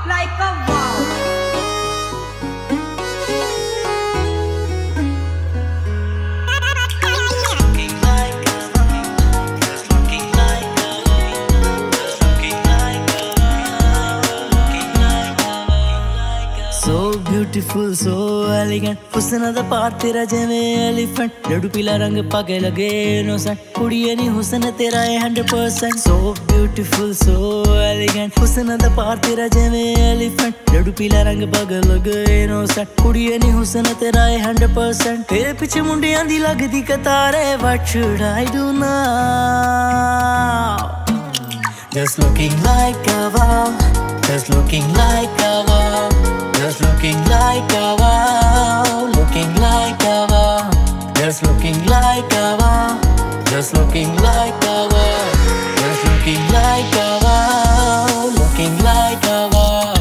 like a wow. So beautiful, so elegant, हुस्न दा पार तेरा जिवें एलिफेंट, लड्डू पीला रंग पाके लगे इनोसेंट, कुड़िए नी हुस्न तेरा है 100%. So beautiful, so elegant, हुस्न दा पार तेरा जिवें एलिफेंट, लड्डू पीला रंग पाके लगे इनोसेंट, कुड़िए नी हुस्न तेरा है 100%. तेरे पिछे मुंडियां दी लगदी कतार है, what should I do now? Just looking like a wow, just looking like a wow. Just looking like a wow, looking like a wow. Just looking like a wow, just looking like a wow. Just looking like a wow, looking like a wow.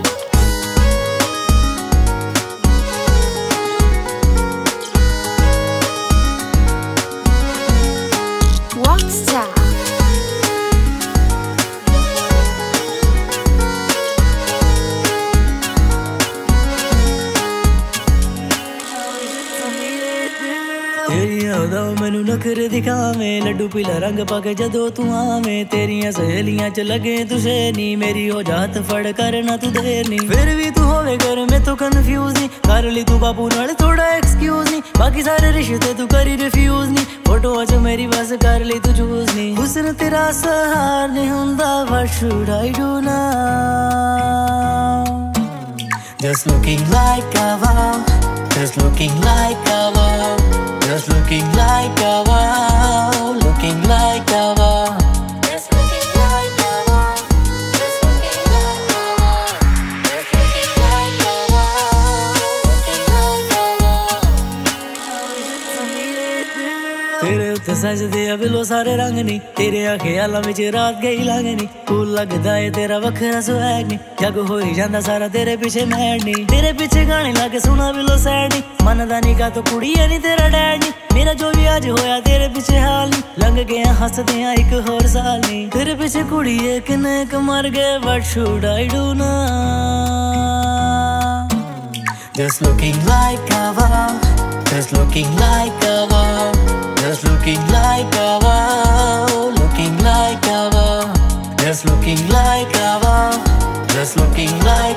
Rockstar. तेरियां दा मैनू नखरे दिखावे, लड्डू पीला रंग पाके जदों तू आवे, तेरियां सहेलियां च लगे तुझे नी, मेरी हो जात फड़ करना तू देर नी, फिर भी तू होवे कर मैं तो कंफ्यूज नी, कर ली तू बापू नाल थोड़ा एक्सक्यूज नी, बाकी सारे रिश्ते तू करी रिफ्यूज नी, फोटो च मेरी बस कर ली तू चूज नी, हुस्न तेरा सहार नहीं हुंदा, what should I do now? Just looking like a wow, just looking like a wow. Just looking like a wow, looking like a wow. Just looking like a wow, just looking like a wow. Just looking like a wow, looking like a wow. तेरे उत्ते सजदे below सारे रंग नी, तेरे ख्यालां विच रात गई लंघनी, cool लगदा है तेरा वखरा स्वैग नी, जग होई जांदा सारा तेरे पीछे मैड नी, तेरे पीछे गाने लाके सुना बिलो सैड नी, मनदा नी का तो कुड़िए नी तेरा डैड नी, मेरा जो भी आज होया तेरे पीछे हाल नी, लंघ गया हसदे एक होर साल नी, तेरे पीछे कुड़िए किन्ने क मर गए, what should I do now? Just looking like a wow, just looking like a wow. Just looking like a wow, looking like a wow. Just looking like a wow, just looking like